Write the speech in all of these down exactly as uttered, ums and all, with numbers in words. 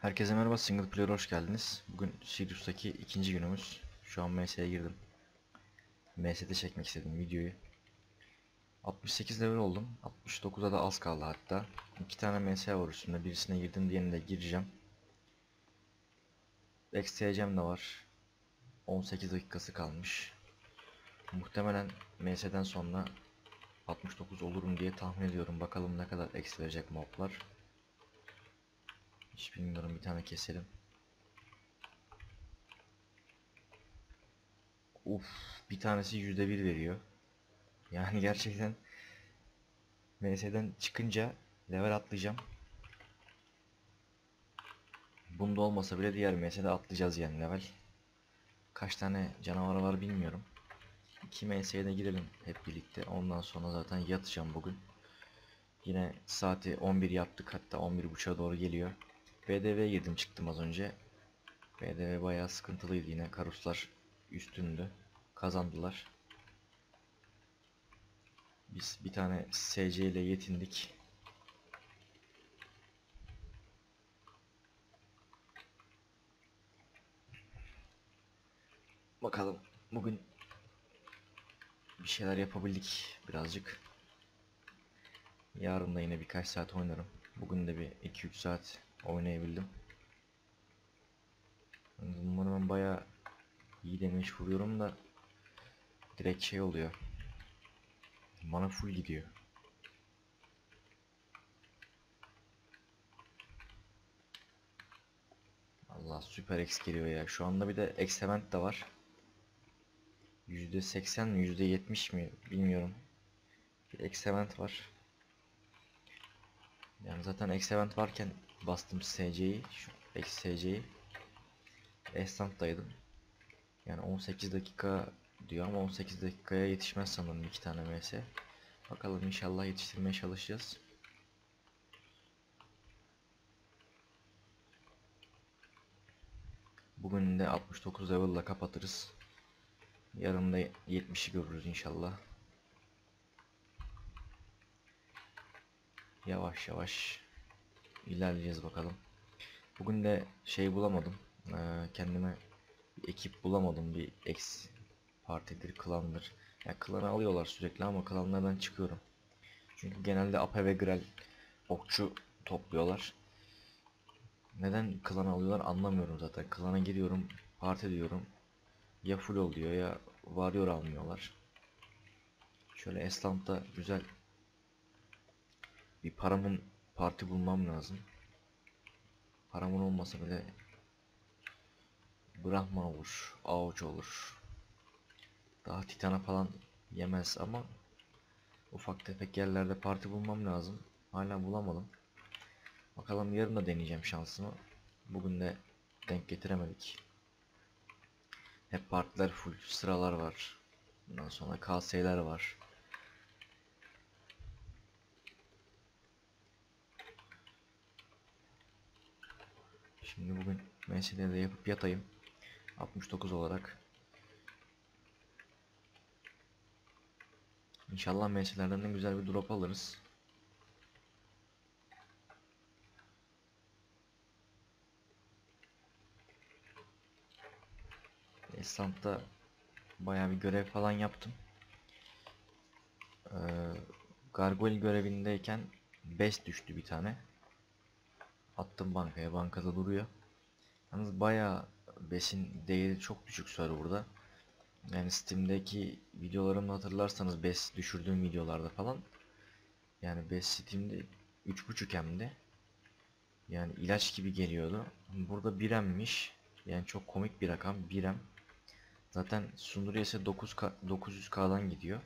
Herkese merhaba, single player hoş geldiniz. Bugün Sirius'taki ikinci günümüz. Şu an M S'ye girdim. M S'de çekmek istedim videoyu. altmış sekiz level oldum. altmış dokuza da az kaldı hatta. İki tane M S var üstünde. Birisine girdim, diğerine de gireceğim. X T C'm de var. on sekiz dakikası kalmış. Muhtemelen M S'den sonra altmış dokuz olurum diye tahmin ediyorum. Bakalım ne kadar X verecek moblar. Hiç bilmiyorum, bir tane keselim. Uf, bir tanesi yüzde bir veriyor. Yani gerçekten M S'den çıkınca level atlayacağım. Bunda olmasa bile diğer M S'de atlayacağız yani level. Kaç tane canavar var bilmiyorum. iki M S'ye de girelim hep birlikte. Ondan sonra zaten yatacağım bugün. Yine saati on bir yaptık, hatta on bir buçuğa doğru geliyor. B D V'ye girdim çıktım az önce. B D V bayağı sıkıntılıydı yine. Karuslar üstündü. Kazandılar. Biz bir tane S C ile yetindik. Bakalım bugün bir şeyler yapabildik birazcık. Yarın da yine birkaç saat oynarım. Bugün de bir iki üç saat oynayabildim. Umarım ben bayağı iyi damage vuruyorum da direkt şey oluyor. Mana full gidiyor. Allah, süper X geliyor ya. Şu anda bir de X event de var. yüzde seksen mi yüzde yetmiş mi bilmiyorum. Bir X event var. Yani zaten X event varken bastım S C'yi, şu X S C'yi. Esnaf'taydım. Yani on sekiz dakika diyor ama on sekiz dakikaya yetişmez sanırım iki tane M S. Bakalım, inşallah yetiştirmeye çalışacağız. Bugün de altmış dokuz level ile kapatırız. Yarın da yetmişi görürüz inşallah. Yavaş yavaş ilerleyeceğiz bakalım. Bugün de şey bulamadım. Ee, kendime bir ekip bulamadım. Bir X partidir, klandır. Ya klanı alıyorlar sürekli ama klanlardan çıkıyorum. Çünkü genelde Ape ve Grel okçu topluyorlar. Neden klan alıyorlar anlamıyorum zaten. Klana giriyorum, parti diyorum. Ya full oluyor ya varıyor, almıyorlar. Şöyle Esland'da güzel bir paramın parti bulmam lazım. Paramın olmasa bile Brahman olur, Avuç olur. Daha Titan'a falan yemez ama ufak tefek yerlerde parti bulmam lazım. Hala bulamadım. Bakalım, yarın da deneyeceğim şansımı. Bugün de denk getiremedik. Hep partiler full, sıralar var. Bundan sonra K S'ler var. Şimdi bugün meseleleri de yapıp yatayım. altmış dokuz olarak. İnşallah meselelerden de güzel bir drop alırız. Esnafta bayağı bir görev falan yaptım. Ee, Gargoyle görevindeyken beş düştü bir tane. Attım bankaya, bankada duruyor. Yalnız bayağı besin değeri çok düşük serverda. Yani Steam'deki videolarımı hatırlarsanız beş düşürdüğüm videolarda falan. Yani beş Steam'de üç buçuk M'di. Yani ilaç gibi geliyordu. Burada bir M'miş. Yani çok komik bir rakam, bir M. Zaten Sundurya ise dokuz yüz K'dan gidiyor.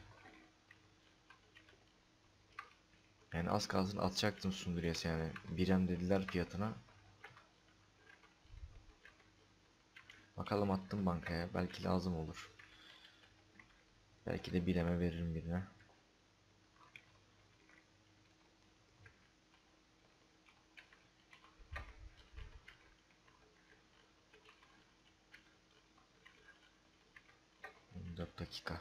Yani az kalsın atacaktım Sunduriyası, yani bir M dediler fiyatına. Bakalım, attım bankaya, belki lazım olur. Belki de bir M'e veririm birine. on dört dakika.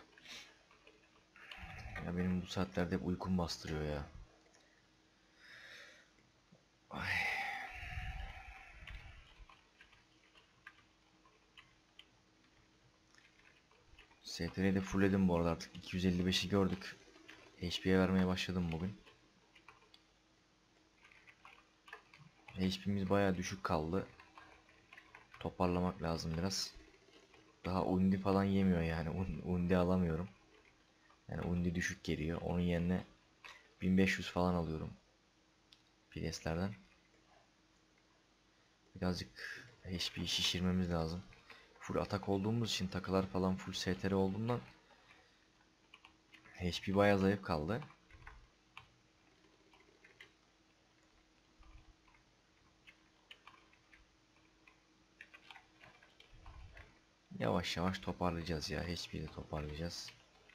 Ya benim bu saatlerde hep uykum bastırıyor ya. Ay. S T R'yi de fullledim bu arada, artık iki yüz elli beşi gördük. H P'ye vermeye başladım bugün. H P'miz bayağı düşük kaldı. Toparlamak lazım biraz. Daha undi falan yemiyor yani. Undi alamıyorum. Yani undi düşük geliyor. Onun yerine bin beş yüz falan alıyorum Priest'lerden. Birazcık H P'yi şişirmemiz lazım. Full atak olduğumuz için, takılar falan full S T R olduğundan H P bayağı zayıf kaldı. Yavaş yavaş toparlayacağız ya. H P'yi de toparlayacağız.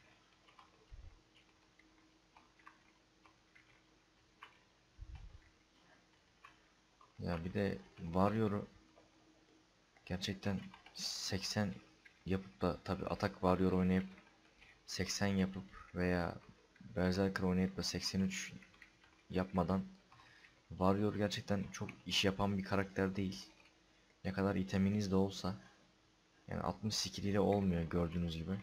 Ya bir de Warrior'u gerçekten seksen yapıp da, tabi atak Warrior oynayıp seksen yapıp veya Berserker oynayıp da seksen üç yapmadan, Warrior gerçekten çok iş yapan bir karakter değil. Ne kadar iteminiz de olsa, yani altmış skill ile olmuyor gördüğünüz gibi.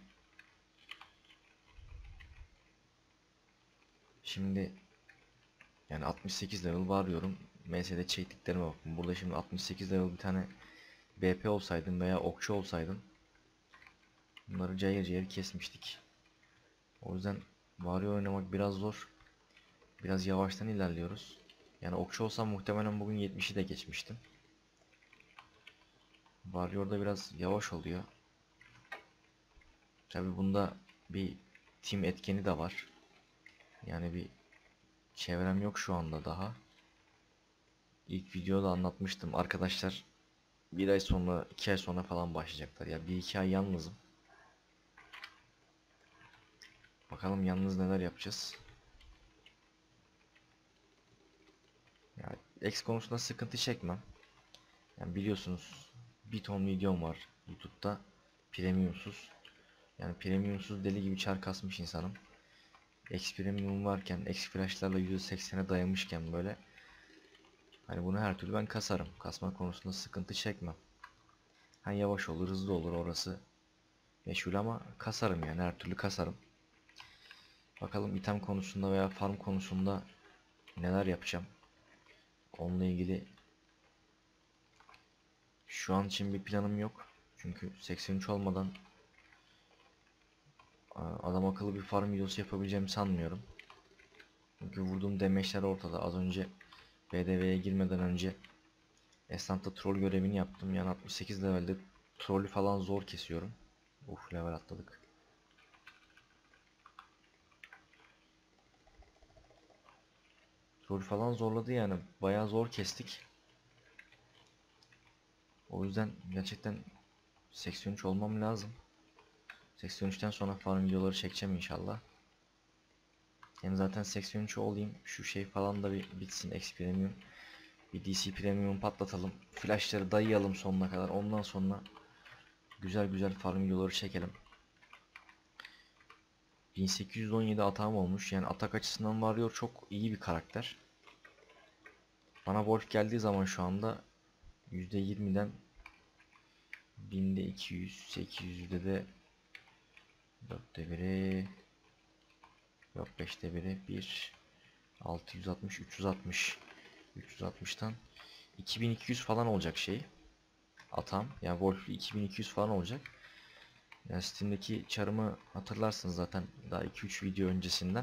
Şimdi yani altmış sekiz level Warrior'um. M S'de çektiklerime bakın. Burada şimdi altmış sekiz level bir tane B P olsaydım veya okçu olsaydım, bunları cayır cayır kesmiştik. O yüzden Warrior oynamak biraz zor. Biraz yavaştan ilerliyoruz. Yani okçu olsam muhtemelen bugün yetmişi de geçmiştim. Warrior'da biraz yavaş oluyor. Tabi bunda bir team etkeni de var. Yani bir çevrem yok şu anda daha. İlk videoda anlatmıştım. Arkadaşlar bir ay sonra, iki ay sonra falan başlayacaklar. Ya bir iki ay yalnızım. Bakalım yalnız neler yapacağız. Ya X konusunda sıkıntı çekmem. Yani biliyorsunuz bir ton videom var YouTube'da premiumsuz. Yani premiumsuz deli gibi çar kasmış insanım. X premium varken, X flashlarla yüzde seksene dayamışken böyle, hani bunu her türlü ben kasarım. Kasma konusunda sıkıntı çekmem. Hani yavaş olur, hızlı olur, orası meşhur, ama kasarım yani, her türlü kasarım. Bakalım item konusunda veya farm konusunda neler yapacağım. Onunla ilgili şu an için bir planım yok. Çünkü seksen üç olmadan adam akıllı bir farm videosu yapabileceğimi sanmıyorum. Çünkü vurduğum demeçler ortada. Az önce B D V'ye girmeden önce Esnaf'ta troll görevini yaptım. Yani altmış sekiz levelde trollü falan zor kesiyorum. Uf, level atladık. Troll falan zorladı yani. Bayağı zor kestik. O yüzden gerçekten seksen üç olmam lazım. seksen üçten sonra farm videoları çekeceğim inşallah. Hem zaten seksen üç olayım. Şu şey falan da bir bitsin. X Premium. Bir D C Premium patlatalım. Flashları dayayalım sonuna kadar. Ondan sonra güzel güzel farm videoları çekelim. bin sekiz yüz on yedi atağım olmuş. Yani atak açısından varıyor, çok iyi bir karakter. Bana Wolf geldiği zaman şu anda yüzde yirmiden binde iki yüz, sekiz yüzde de dörtte biri, yok beşte biri, bir, altı yüz altmış, üç yüz altmış, üç yüz altmıştan iki bin iki yüz falan olacak şey. Atam yani Wolf iki bin iki yüz falan olacak. Yani Steam'deki çarımı hatırlarsınız zaten, daha iki üç video öncesinden.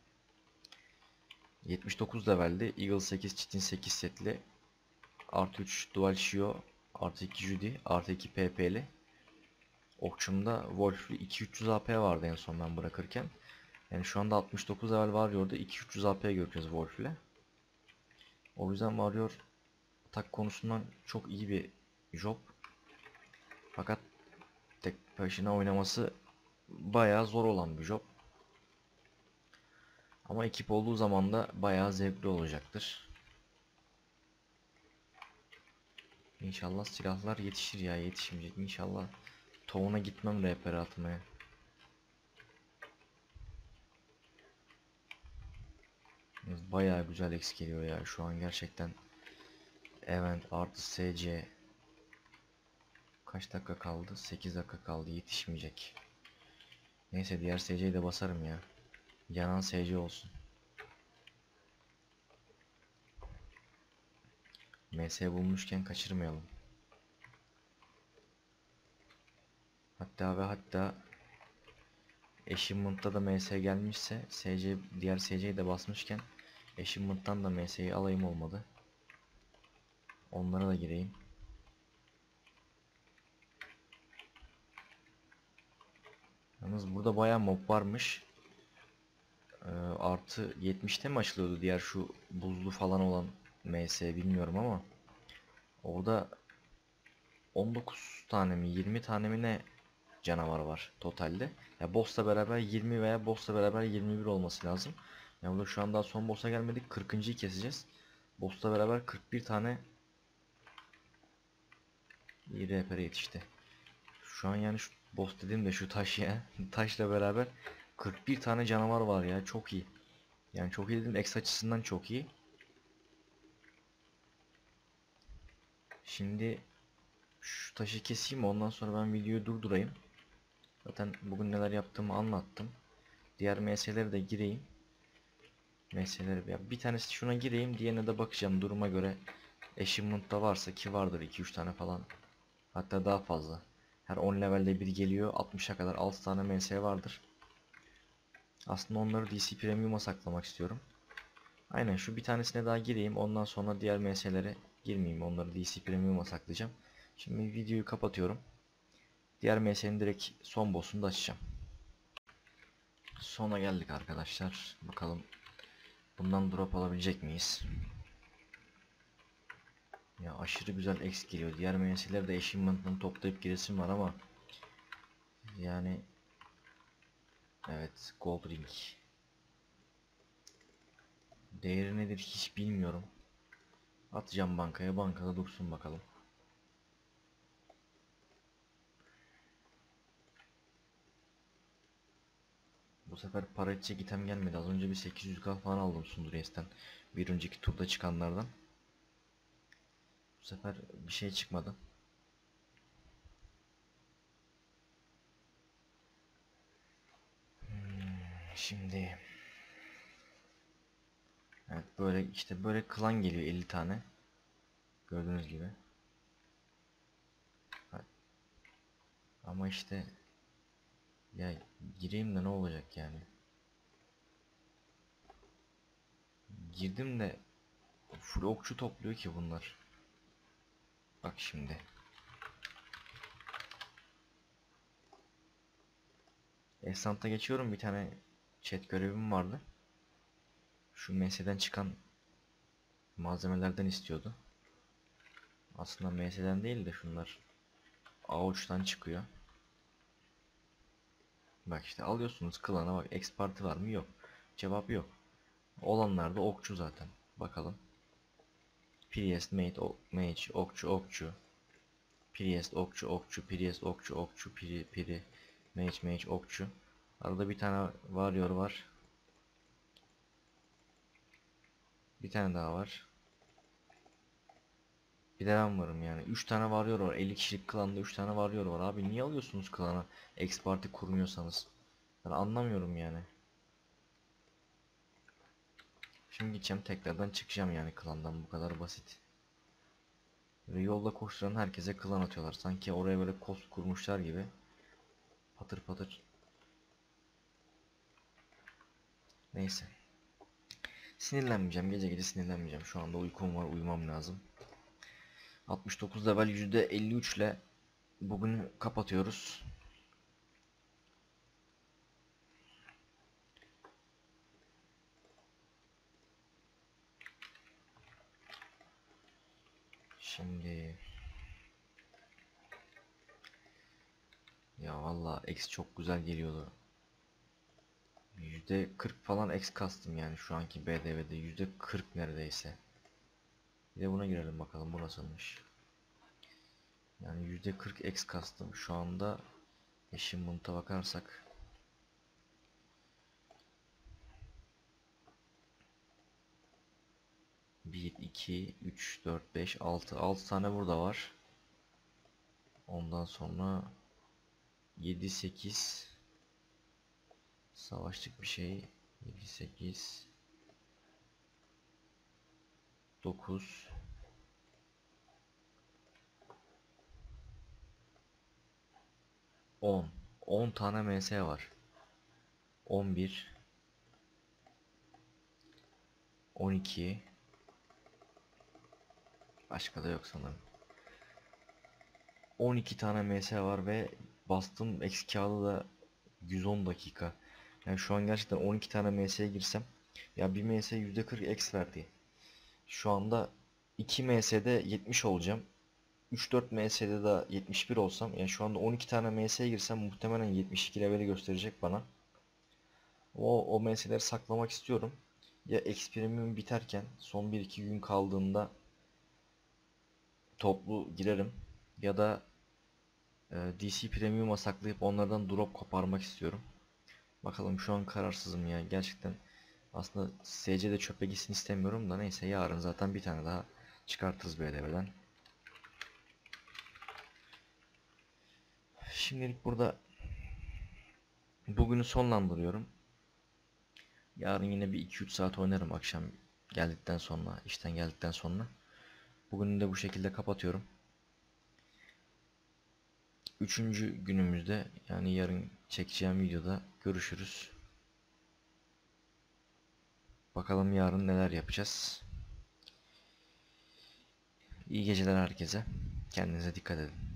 yetmiş dokuz levelde Eagle sekiz, Chitin sekiz setli, artı üç Dual Shio, artı iki Judy, artı iki P P'li. Okçumda Wolf'lu iki üç yüz A P vardı en son ben bırakırken. Yani şu anda altmış dokuz level Warrior'da iki üç yüz A P göreceğiz Wolf ile. O yüzden Warrior atak konusundan çok iyi bir job. Fakat tek başına oynaması bayağı zor olan bir job. Ama ekip olduğu zaman da bayağı zevkli olacaktır. İnşallah silahlar yetişir ya, yetişmeyecek inşallah. Town'a gitmem rehber atmaya. Bayağı güzel X geliyor ya şu an gerçekten. Event artı S C. Kaç dakika kaldı? sekiz dakika kaldı, yetişmeyecek. Neyse diğer S C'yi de basarım ya. Yanan S C olsun. M S bulmuşken kaçırmayalım. Hatta ve hatta Achievement'ta da M S gelmişse S C, diğer S C'yi de basmışken Achievement'tan da M S'yi alayım, olmadı. Onlara da gireyim. Yalnız burada bayağı mob varmış. Ee, artı yetmişte mi açılıyordu diğer şu buzlu falan olan M S, bilmiyorum ama orada on dokuz tane mi yirmi tane mi ne canavar var totalde. Ya boss'la beraber yirmi veya boss'la beraber yirmi bir olması lazım. Ya burada şu an daha son boss'a gelmedik. kırkıncıyı keseceğiz. Boss'la beraber kırk bir tane iyi rehbere yetişti. Şu an yani şu boss dediğim de şu taş ya. Taşla beraber kırk bir tane canavar var ya. Çok iyi. Yani çok iyi dedim, X açısından çok iyi. Şimdi şu taşı keseyim, ondan sonra ben videoyu durdurayım. Zaten bugün neler yaptığımı anlattım. Diğer M S'lere de gireyim. M S'leri ya bir tanesi şuna gireyim, diğerine de bakacağım duruma göre. Achievement'ta varsa, ki vardır iki üç tane falan. Hatta daha fazla. Her on levelde bir geliyor. altmışa kadar altı tane M S vardır. Aslında onları D C Premium'a saklamak istiyorum. Aynen, şu bir tanesine daha gireyim. Ondan sonra diğer M S'lere girmeyeyim. Onları D C Premium'a saklayacağım. Şimdi videoyu kapatıyorum. Diğer M S'nin direkt son boss'unu da açacağım. Sona geldik arkadaşlar. Bakalım bundan drop alabilecek miyiz? Ya aşırı güzel X geliyor. Diğer M S'leri de achievement'ını toplayıp giresim var ama yani evet, Gold Ring. Değeri nedir hiç bilmiyorum. Atacağım bankaya, bankada dursun bakalım. Bu sefer para edecek item gelmedi. Az önce bir sekiz yüz K falan aldım Sunduries'ten. Bir önceki turda çıkanlardan. Bu sefer bir şey çıkmadı. Hmm, şimdi evet, böyle işte böyle klan geliyor elli tane. Gördüğünüz gibi. Ama işte ya gireyim de ne olacak yani? Girdim de full okçu topluyor ki bunlar. Bak şimdi. Esant'a geçiyorum, bir tane chat görevim vardı. Şu M S'den çıkan malzemelerden istiyordu. Aslında M S'den değil de şunlar avuçtan çıkıyor. Bak işte alıyorsunuz klana, bak X parti var mı, yok. Cevap yok. Olanlar da okçu zaten. Bakalım. Priest, mage, ok, mage, okçu, okçu. Priest, okçu, okçu, Priest, okçu, okçu, piri, piri, mage, mage, okçu. Arada bir tane warrior var. Bir tane daha var. Bir de ben varım yani. üç tane warrior var. elli kişilik klanda üç tane warrior var. Abi niye alıyorsunuz klana? X parti kurmuyorsanız. Ben anlamıyorum yani. Şimdi gideceğim tekrardan çıkacağım yani klandan, bu kadar basit. Ve yolda koşturan herkese klan atıyorlar. Sanki oraya böyle kos kurmuşlar gibi. Patır patır. Neyse. Sinirlenmeyeceğim. Gece gece sinirlenmeyeceğim. Şu anda uykum var. Uyumam lazım. altmış dokuz level yüzde elli üç ile bugün kapatıyoruz. Şimdi ya valla X çok güzel geliyordu. yüzde kırk falan X kastım yani şu anki B D V'de yüzde kırk neredeyse. Bir de buna girelim bakalım bu nasılmış. Yani yüzde kırk X kastım şu anda. Achievement'a bakarsak bir, iki, üç, dört, beş, altı. altı tane burada var. Ondan sonra yedi, sekiz, Savaştık bir şey. yedi, sekiz, dokuz, on. on tane M S var. on bir, on iki. Başka da yok sanırım. on iki tane M S var ve bastım X kağıdı da yüz on dakika. Yani şu an gerçekten on iki tane M S'ye girsem, ya bir M S yüzde kırk X verdi. Şu anda iki M S'de yetmiş olacağım. üç dört M S'de de yetmiş bir olsam, yani şu anda on iki tane M S'ye girsem muhtemelen yetmiş iki leveli gösterecek bana. O, o M S'leri saklamak istiyorum. Ya eksperimentim biterken son bir iki gün kaldığında toplu girerim, ya da e, D C Premium'a saklayıp onlardan drop koparmak istiyorum. Bakalım, şu an kararsızım ya gerçekten. Aslında S C'de çöpe gitsin istemiyorum da, neyse, yarın zaten bir tane daha çıkartırız B D V'den. Şimdilik burada bugünü sonlandırıyorum. Yarın yine bir iki üç saat oynarım akşam geldikten sonra, işten geldikten sonra. Bugünü de bu şekilde kapatıyorum. Üçüncü günümüzde, yani yarın çekeceğim videoda görüşürüz. Bakalım yarın neler yapacağız. İyi geceler herkese. Kendinize dikkat edin.